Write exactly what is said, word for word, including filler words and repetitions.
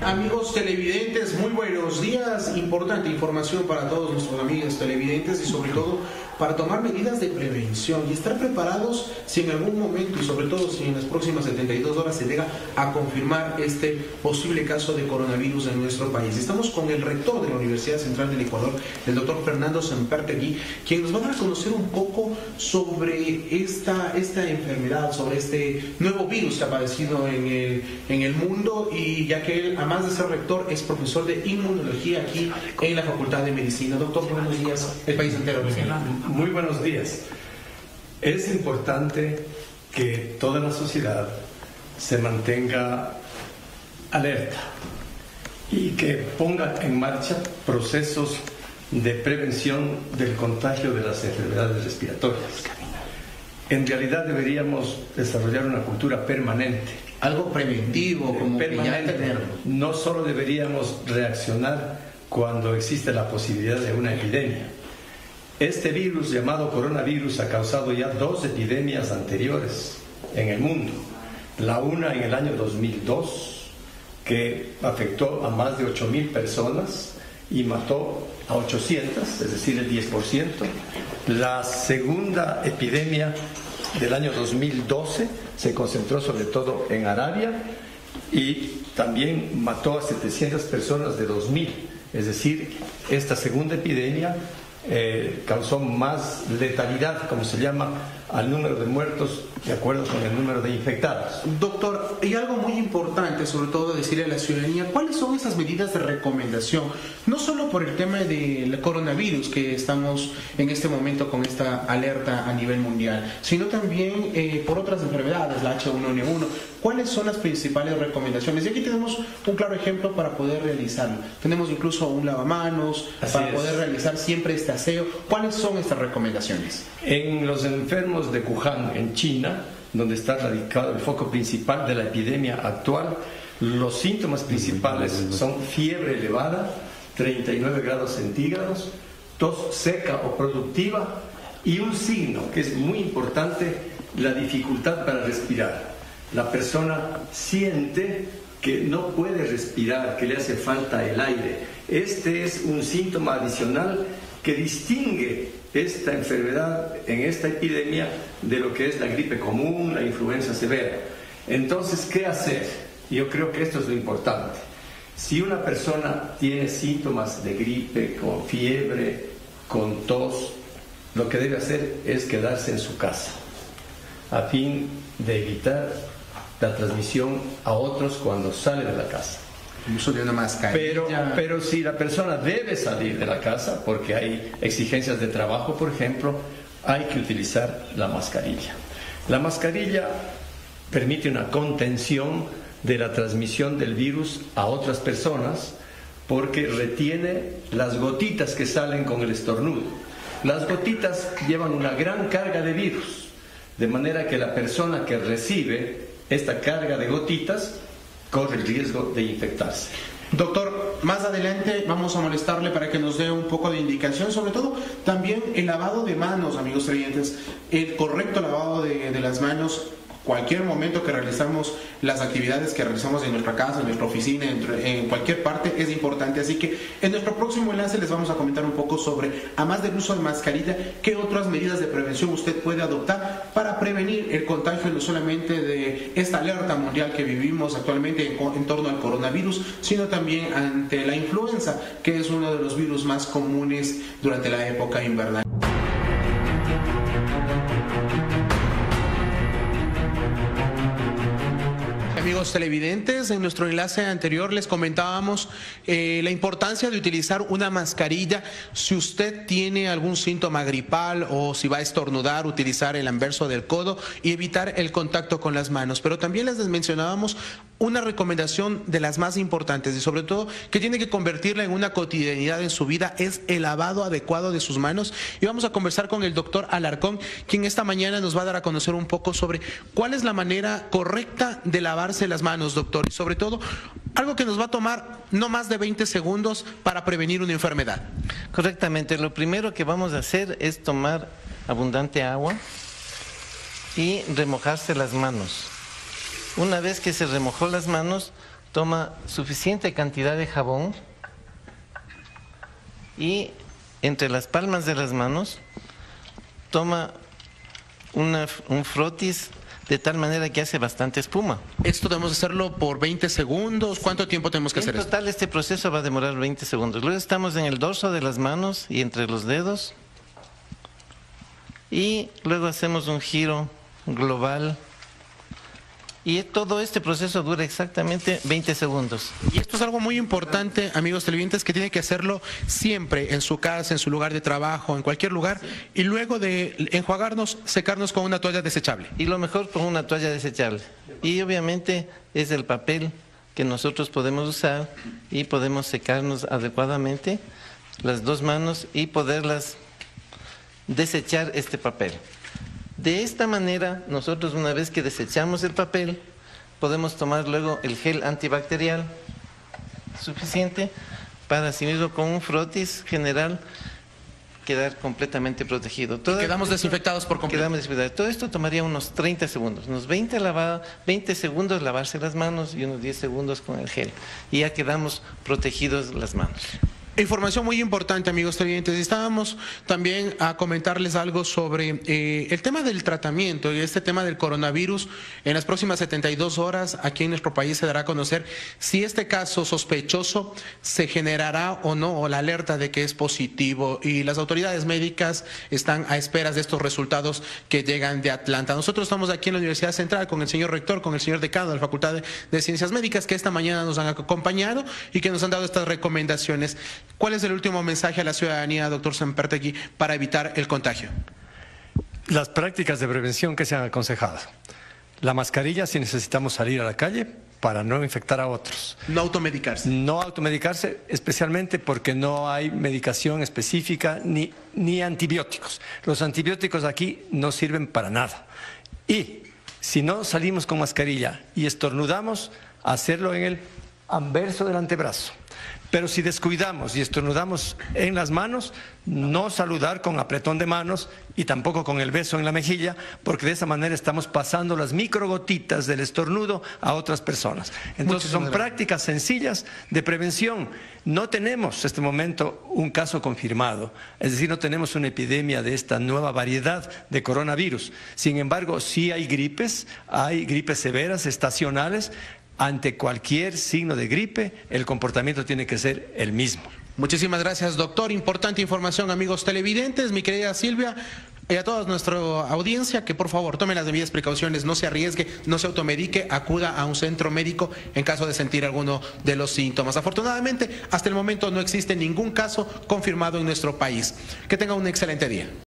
Amigos televidentes, muy buenos días. Importante información para todos nuestros amigos televidentes y sobre todo para tomar medidas de prevención y estar preparados si en algún momento y sobre todo si en las próximas setenta y dos horas se llega a confirmar este posible caso de coronavirus en nuestro país. Estamos con el rector de la Universidad Central del Ecuador, el doctor Fernando Sempertegui, quien nos va a dar a conocer un poco sobre esta, esta enfermedad, sobre este nuevo virus que ha aparecido en el, en el mundo, y ya que él, además de ser rector, es profesor de inmunología aquí en la Facultad de Medicina. Doctor, buenos días. El país entero. Muy buenos días. Es importante que toda la sociedad se mantenga alerta y que ponga en marcha procesos de prevención del contagio de las enfermedades respiratorias. En realidad deberíamos desarrollar una cultura permanente. Algo preventivo, como permanente. Que ya no solo deberíamos reaccionar cuando existe la posibilidad de una epidemia. Este virus llamado coronavirus ha causado ya dos epidemias anteriores en el mundo. La una en el año dos mil dos, que afectó a más de ocho mil personas y mató a ochocientas, es decir, el diez por ciento. La segunda epidemia del año dos mil doce se concentró sobre todo en Arabia y también mató a setecientas personas de dos mil. Es decir, esta segunda epidemia Eh, causó más letalidad, como se llama, al número de muertos de acuerdo con el número de infectados. Doctor, hay algo muy importante, sobre todo decirle a la ciudadanía, ¿cuáles son esas medidas de recomendación? No solo por el tema del coronavirus, que estamos en este momento con esta alerta a nivel mundial, sino también eh, por otras enfermedades, la H uno N uno. ¿Cuáles son las principales recomendaciones? Y aquí tenemos un claro ejemplo para poder realizarlo. Tenemos incluso un lavamanos, Así para es. poder realizar siempre este aseo. ¿Cuáles son estas recomendaciones? En los enfermos de Wuhan, en China, donde está radicado el foco principal de la epidemia actual, los síntomas principales son fiebre elevada, treinta y nueve grados centígrados, tos seca o productiva y un signo que es muy importante, la dificultad para respirar. La persona siente que no puede respirar, que le hace falta el aire. Este es un síntoma adicional que distingue esta enfermedad en esta epidemia de lo que es la gripe común, la influenza severa. Entonces, ¿qué hacer? Yo creo que esto es lo importante. Si una persona tiene síntomas de gripe, con fiebre, con tos, lo que debe hacer es quedarse en su casa, a fin de evitar la transmisión a otros cuando sale de la casa. El uso de una mascarilla. Pero, pero si la persona debe salir de la casa, porque hay exigencias de trabajo, por ejemplo, hay que utilizar la mascarilla. La mascarilla permite una contención de la transmisión del virus a otras personas, porque retiene las gotitas que salen con el estornudo. Las gotitas llevan una gran carga de virus, de manera que la persona que recibe esta carga de gotitas corre el riesgo de infectarse. Doctor, más adelante vamos a molestarle para que nos dé un poco de indicación, sobre todo también el lavado de manos, amigos televidentes, el correcto lavado de, de las manos. Cualquier momento que realizamos las actividades que realizamos en nuestra casa, en nuestra oficina, en, en cualquier parte, es importante. Así que en nuestro próximo enlace les vamos a comentar un poco sobre, además del uso de mascarilla, qué otras medidas de prevención usted puede adoptar para prevenir el contagio no solamente de esta alerta mundial que vivimos actualmente en, en torno al coronavirus, sino también ante la influenza, que es uno de los virus más comunes durante la época invernal. Amigos televidentes, en nuestro enlace anterior les comentábamos eh, la importancia de utilizar una mascarilla. Si usted tiene algún síntoma gripal o si va a estornudar, utilizar el anverso del codo y evitar el contacto con las manos. Pero también les mencionábamos una recomendación de las más importantes y sobre todo que tiene que convertirla en una cotidianidad en su vida, es el lavado adecuado de sus manos. Y vamos a conversar con el doctor Alarcón, quien esta mañana nos va a dar a conocer un poco sobre cuál es la manera correcta de lavarse las manos, doctor, y sobre todo algo que nos va a tomar no más de veinte segundos para prevenir una enfermedad. Correctamente, lo primero que vamos a hacer es tomar abundante agua y remojarse las manos. Una vez que se remojó las manos, toma suficiente cantidad de jabón y entre las palmas de las manos toma una, un frotis de tal manera que hace bastante espuma. Esto debemos hacerlo por veinte segundos. ¿Cuánto tiempo tenemos que en hacer esto? En total este proceso va a demorar veinte segundos. Luego estamos en el dorso de las manos y entre los dedos. Y luego hacemos un giro global. Y todo este proceso dura exactamente veinte segundos. Y esto es algo muy importante, amigos televidentes, que tiene que hacerlo siempre en su casa, en su lugar de trabajo, en cualquier lugar. Y luego de enjuagarnos, secarnos con una toalla desechable. Y lo mejor con una toalla desechable. Y obviamente es el papel que nosotros podemos usar y podemos secarnos adecuadamente las dos manos y poderlas desechar este papel. De esta manera, nosotros una vez que desechamos el papel, podemos tomar luego el gel antibacterial suficiente para así mismo con un frotis general quedar completamente protegido. Todo quedamos esto, desinfectados por completo. Quedamos desinfectados. Todo esto tomaría unos treinta segundos, unos veinte, lavada, veinte segundos lavarse las manos y unos diez segundos con el gel. Y ya quedamos protegidos las manos. Información muy importante, amigos televidentes. Estábamos también a comentarles algo sobre eh, el tema del tratamiento y este tema del coronavirus. En las próximas setenta y dos horas, aquí en nuestro país se dará a conocer si este caso sospechoso se generará o no, o la alerta de que es positivo. Y las autoridades médicas están a esperas de estos resultados que llegan de Atlanta. Nosotros estamos aquí en la Universidad Central con el señor rector, con el señor decano de la Facultad de, de Ciencias Médicas, que esta mañana nos han acompañado y que nos han dado estas recomendaciones. ¿Cuál es el último mensaje a la ciudadanía, doctor Sempertegui, para evitar el contagio? Las prácticas de prevención que se han aconsejado. La mascarilla si necesitamos salir a la calle para no infectar a otros. No automedicarse. No automedicarse, especialmente porque no hay medicación específica ni, ni antibióticos. Los antibióticos aquí no sirven para nada. Y si no salimos con mascarilla y estornudamos, hacerlo en el anverso del antebrazo. Pero si descuidamos y estornudamos en las manos, no saludar con apretón de manos y tampoco con el beso en la mejilla, porque de esa manera estamos pasando las microgotitas del estornudo a otras personas. Entonces son prácticas sencillas de prevención. No tenemos en este momento un caso confirmado, es decir, no tenemos una epidemia de esta nueva variedad de coronavirus. Sin embargo, sí hay gripes, hay gripes severas, estacionales. Ante cualquier signo de gripe, el comportamiento tiene que ser el mismo. Muchísimas gracias, doctor. Importante información, amigos televidentes. Mi querida Silvia, y a toda nuestra audiencia, que por favor tomen las debidas precauciones, no se arriesgue, no se automedique, acuda a un centro médico en caso de sentir alguno de los síntomas. Afortunadamente, hasta el momento no existe ningún caso confirmado en nuestro país. Que tenga un excelente día.